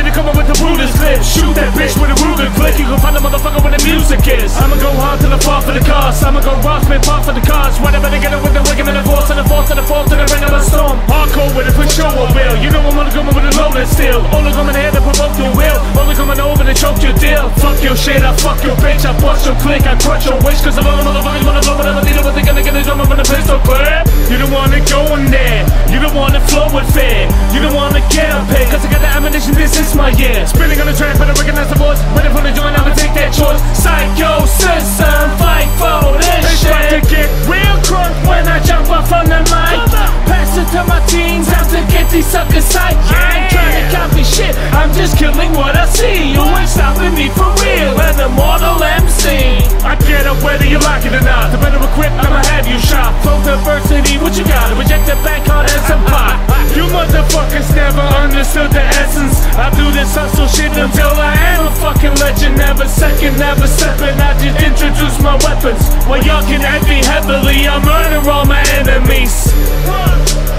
city coming with the rulers clip. Shoot that bitch with a Ruger clip. You can find the motherfucker when the music is. I'ma go hard till I fall for the cause. I'ma go raw, spit part for the cause. Whatever they get it with the wicked and the force and the force and the fall to the ring of a storm. Hardcore with it for show or will. You know I'm gonna come with a loaded steel. Only coming here to provoke your will. Only coming over to choke your deal. Fuck your shit, I fuck your bitch. I bust your click, I crush your wish. Cause I'm all the motherfuckers wanna blow whatever they do. But they gonna get a drum up in the pistol clip. You don't wanna go in there. You don't wanna flow with fear. You don't wanna get up here. Cause I got the ammunition, this is my year. Spinning on the track, but I recognize the voice. Ready for the joint, I'ma take that choice. Psycho system, fight for this shit. It's about to get real crunk when I jump off on the mic. Pass it to my teens, time to get these suckers sight. I ain't trying to copy shit, I'm just killing what I see. You ain't stopping me for real, an immortal MC. I get up whether you like it or not. The better equipped, I'ma have you shot. Flow diversity, what you got? Reject the back hard as a pot. You motherfuckers never understood the essence. I do this hustle shit until I am a fucking legend. Never second, never stepping. I just introduce my weapons. While y'all can envy heavily, I murder all my enemies.